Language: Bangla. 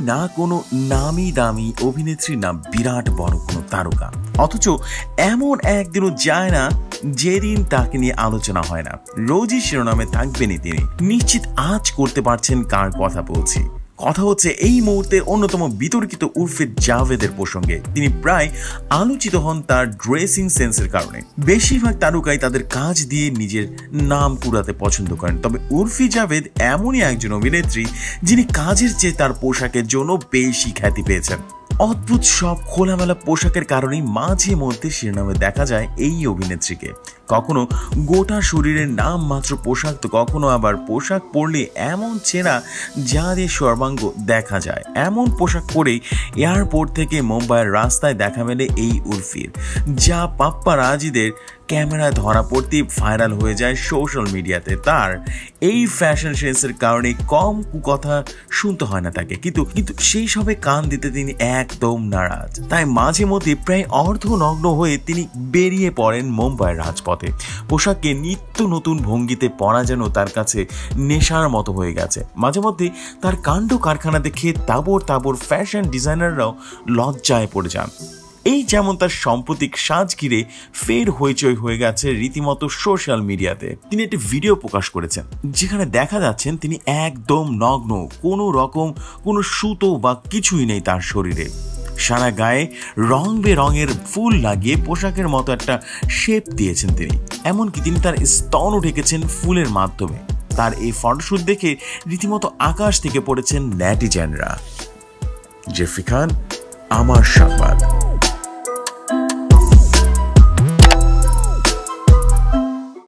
না কোনো নামি দামি অভিনেত্রী না বিরাট বড় কোনো তারকা, অথচ এমন একদিনও যায় না যেদিন তাকে নিয়ে আলোচনা হয় না। রোজই শিরোনামে থাকবেনই তিনি। নিশ্চিত আজ করতে পারছেন কার কথা বলছি। কথা হচ্ছে এই মুহূর্তের অন্যতম বিতর্কিত উর্ফি জাভেদের প্রসঙ্গে। তিনি প্রায় আলোচিত হন তার ড্রেসিং সেন্সের কারণে। বেশিরভাগ তারকাই তাদের কাজ দিয়ে নিজের নাম কুড়াতে পছন্দ করেন, তবে উর্ফি জাভেদ এমনই একজন অভিনেত্রী যিনি কাজের চেয়ে তার পোশাকের জন্য বেশি খ্যাতি পেয়েছেন। অদ্ভুত সব খোলামেলা পোশাকের কারণেই মাঝে মধ্যে শিরোনামে দেখা যায় এই অভিনেত্রীকে। কখনো গোটা শরীরের নাম মাত্র পোশাক, তো কখনো আবার পোশাক পরলে এমন চেনা যা দিয়ে সর্বাঙ্গ দেখা যায়। এমন পোশাক পরেই এয়ারপোর্ট থেকে মুম্বাইয়ের রাস্তায় দেখা মেলে এই উর্ফির, যা পাপ্পারাজিদের ক্যামেরায় ধরা পড়তেই ভাইরাল হয়ে যায় সোশ্যাল মিডিয়াতে। তার এই ফ্যাশন সেন্সের কারণে কম কথা শুনতে হয় না তাকে, কিন্তু সেই সবে কান দিতে তিনি একদম নারাজ। তাই মাঝে মধ্যে প্রায় অর্ধনগ্ন হয়ে তিনি বেরিয়ে পড়েন মুম্বাইয়ের রাজপথে। পোশাককে নিত্য নতুন ভঙ্গিতে পরা যেন তার কাছে নেশার মতো হয়ে গেছে। মাঝে মধ্যে তার কাণ্ড কারখানা দেখে তাবর ফ্যাশন ডিজাইনাররাও লজ্জায় পড়ে যান। এই যেমন তার সাম্প্রতিক সাজ ঘিরে ফের হইচই হয়ে গেছে রীতিমতো সোশ্যাল মিডিয়াতে। তিনি একটি ভিডিও প্রকাশ করেছেন যেখানে দেখা যাচ্ছেন তিনি একদম নগ্ন, কোনো সুতো বা কিছুই নেই তার শরীরে। সারা গায়ে রং বেরঙের ফুল লাগিয়ে পোশাকের মতো একটা শেপ দিয়েছেন তিনি। এমনকি তিনি তার স্তনও ঢেকেছেন ফুলের মাধ্যমে। তার এই ফটোশুট দেখে রীতিমতো আকাশ থেকে পড়েছেন নেটিজেনরা। জেফরি খান, আমার সংবাদ।